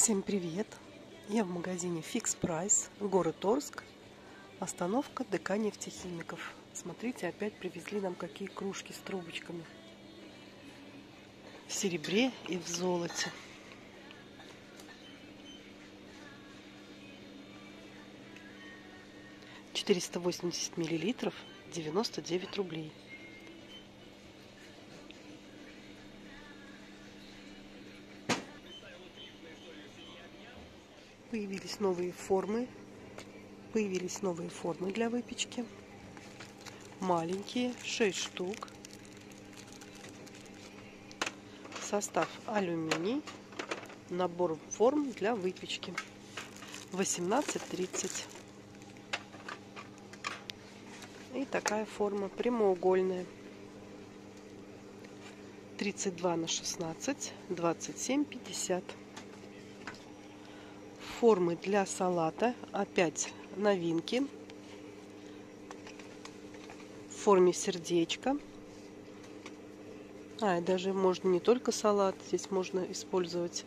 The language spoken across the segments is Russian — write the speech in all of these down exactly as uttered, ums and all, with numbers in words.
Всем привет! Я в магазине Fix Price, город Орск, остановка ДК нефтехимиков. Смотрите, опять привезли нам какие кружки с трубочками. В серебре и в золоте. четыреста восемьдесят миллилитров, девяносто девять рублей. Появились новые формы. Появились новые формы для выпечки. Маленькие, шесть штук. Состав: алюминий. Набор форм для выпечки. восемнадцать тридцать. И такая форма прямоугольная. тридцать два на шестнадцать, двадцать семь пятьдесят. Формы для салата, опять новинки. В форме сердечка. А, и даже можно не только салат, здесь можно использовать.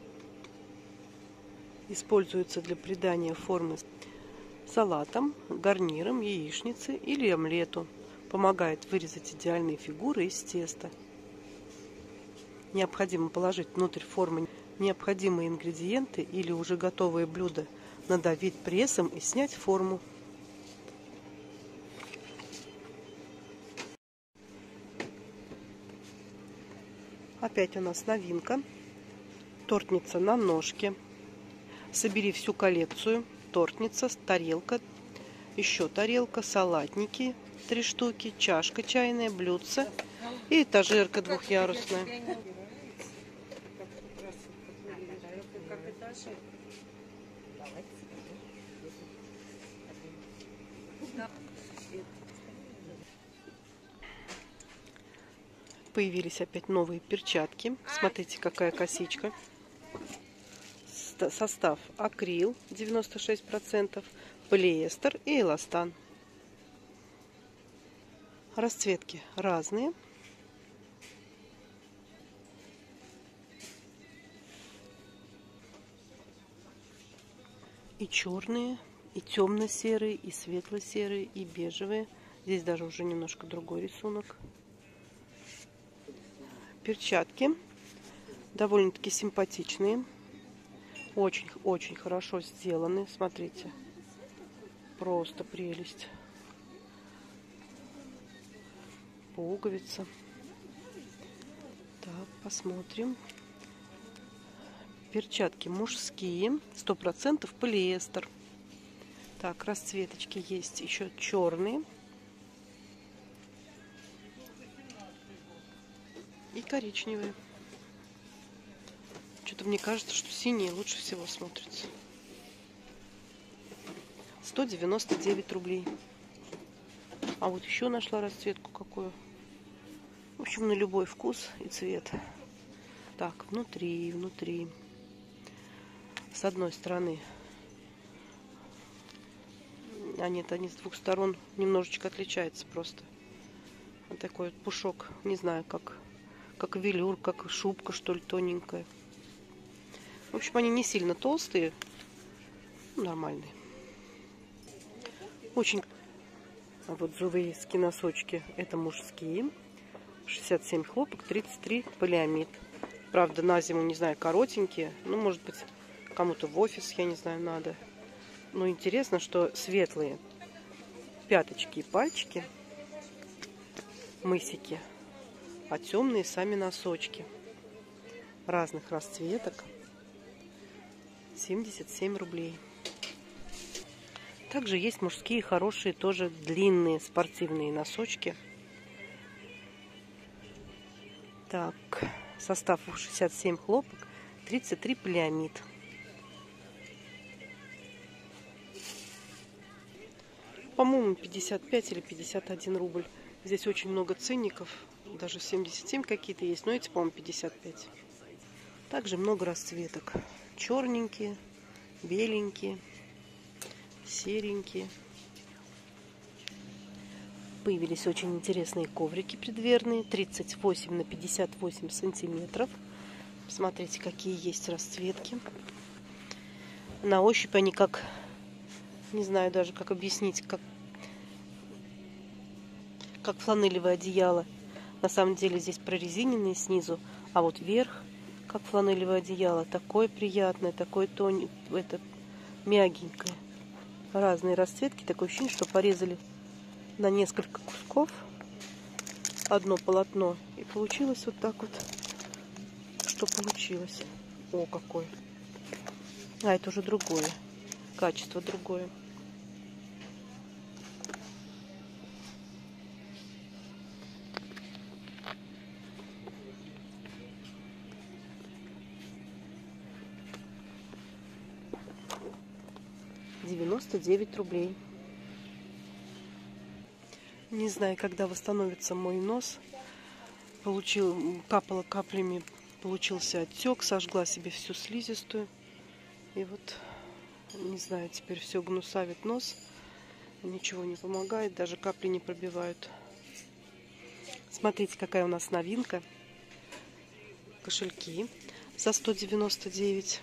Используется для придания формы салатам, гарнирам, яичнице или омлету. Помогает вырезать идеальные фигуры из теста. Необходимо положить внутрь формы необходимые ингредиенты или уже готовые блюда, надавить прессом и снять форму. Опять у нас новинка. Тортница на ножке. Собери всю коллекцию. Тортница, тарелка, еще тарелка, салатники три штуки, чашка чайная, блюдце и этажерка двухъярусная. Появились опять новые перчатки. Смотрите, какая косичка. Состав: акрил девяносто шесть процентов, полиэстер и эластан. Расцветки разные. И черные, и темно-серые, и светло-серые, и бежевые. Здесь даже уже немножко другой рисунок. Перчатки довольно-таки симпатичные. Очень-очень хорошо сделаны. Смотрите. Просто прелесть. Пуговица. Так, посмотрим. Перчатки мужские. сто процентов полиэстер. Так, расцветочки есть еще черные. И коричневые. Что-то мне кажется, что синие лучше всего смотрятся. сто девяносто девять рублей. А вот еще нашла расцветку какую. В общем, на любой вкус и цвет. Так, внутри, внутри. С одной стороны. А нет, они с двух сторон немножечко отличаются просто. Вот такой вот пушок. Не знаю, как, как велюр, как шубка, что ли, тоненькая. В общем, они не сильно толстые, нормальные. Очень. А вот зувейски носочки, это мужские. шестьдесят семь хлопок, тридцать три полиамид. Правда, на зиму, не знаю, коротенькие. Ну, может быть, кому-то в офис, я не знаю, надо. Но интересно, что светлые пяточки и пальчики, мысики, а темные сами носочки. Разных расцветок. семьдесят семь рублей. Также есть мужские хорошие, тоже длинные спортивные носочки. Так, состав шестьдесят семь хлопок, тридцать три полиамид. По-моему, пятьдесят пять или пятьдесят один рубль. Здесь очень много ценников, даже семьдесят семь какие-то есть, но эти, по-моему, пятьдесят пять. Также много расцветок. Черненькие, беленькие, серенькие. Появились очень интересные коврики преддверные. тридцать восемь на пятьдесят восемь сантиметров. Смотрите, какие есть расцветки. На ощупь они как, не знаю даже как объяснить, как, как фланелевое одеяло. На самом деле здесь прорезиненные снизу, а вот верх, как фланелевое одеяло, такое приятное, такое тоненькое, это мягенькое. Разные расцветки, такое ощущение, что порезали на несколько кусков одно полотно, и получилось вот так вот, что получилось. О, какой! А, это уже другое, качество другое. девяносто девять рублей. Не знаю, когда восстановится мой нос. Получил, капала каплями, получился отек, сожгла себе всю слизистую. И вот, не знаю, теперь все гнусавит нос. Ничего не помогает, даже капли не пробивают. Смотрите, какая у нас новинка. Кошельки за сто девяносто девять.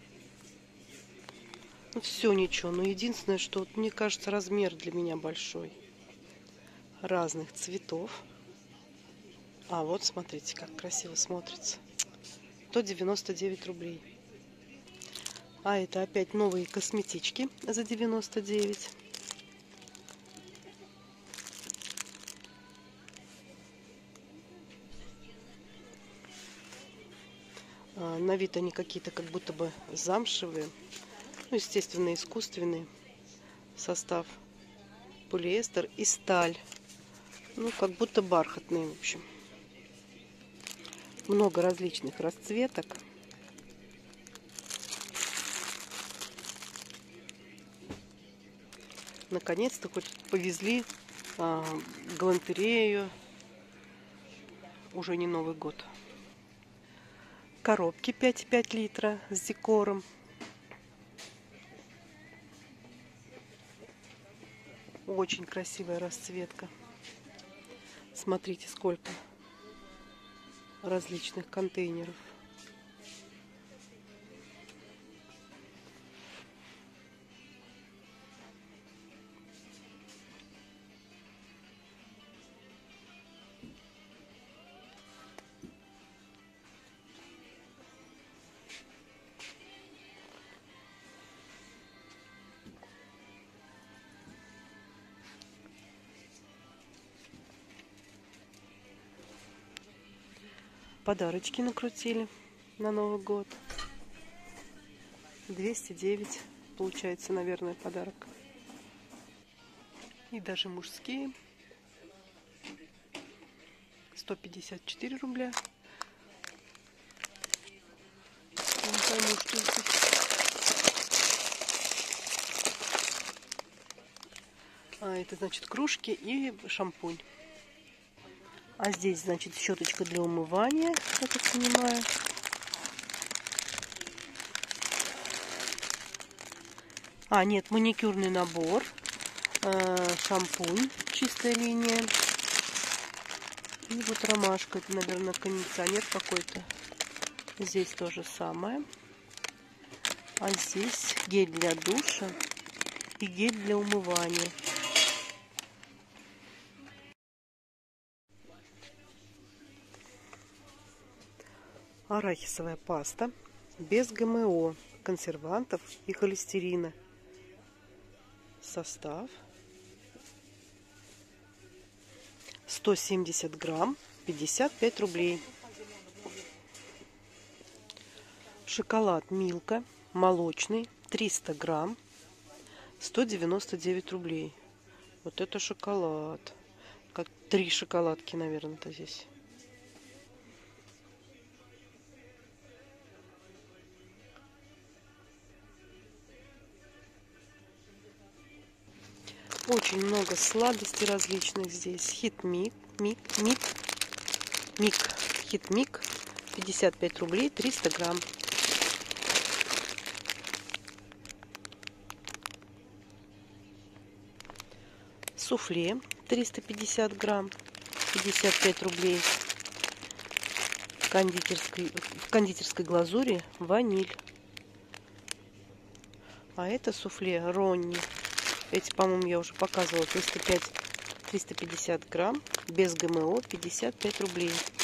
Ну, все ничего, но единственное, что вот, мне кажется, размер для меня большой. Разных цветов. А вот смотрите, как красиво смотрится. сто девяносто девять рублей. А это опять новые косметички за девяносто девять. А, на вид они какие-то как будто бы замшевые. Ну, естественно, искусственный состав. Полиэстер и сталь. Ну, как будто бархатные, в общем. Много различных расцветок. Наконец-то хоть повезли а, галантерею. Уже не Новый год. Коробки пять и пять литра с декором. Очень красивая расцветка. Смотрите, сколько различных контейнеров. Подарочки накрутили на Новый год. двести девять получается, наверное, подарок. И даже мужские. сто пятьдесят четыре рубля. Не пойму, что здесь. А, это значит кружки и шампунь. А здесь, значит, щеточка для умывания, я так понимаю. А, нет, маникюрный набор. Э, шампунь, чистая линия. И вот ромашка, это, наверное, кондиционер какой-то. Здесь то же самое. А здесь гель для душа и гель для умывания. Арахисовая паста без ГМО, консервантов и холестерина. Состав сто семьдесят грамм, пятьдесят пять рублей. Шоколад Милка молочный, триста грамм, сто девяносто девять рублей. Вот это шоколад. Как три шоколадки, наверное-то здесь. Очень много сладостей различных здесь. Хит-мик, мик, мик, мик, хит-мик, пятьдесят пять рублей, триста грамм. Суфле триста пятьдесят грамм, пятьдесят пять рублей. Кондитерской, в кондитерской глазури ваниль. А это суфле Ронни. Эти, по-моему, я уже показывала. триста пять триста пятьдесят грамм. Без ГМО. пятьдесят пять рублей.